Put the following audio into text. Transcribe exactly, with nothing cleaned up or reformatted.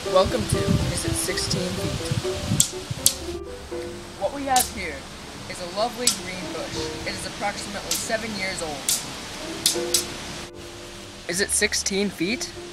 Welcome to Is It sixteen Feet? What we have here is a lovely green bush. It is approximately seven years old. Is it sixteen feet?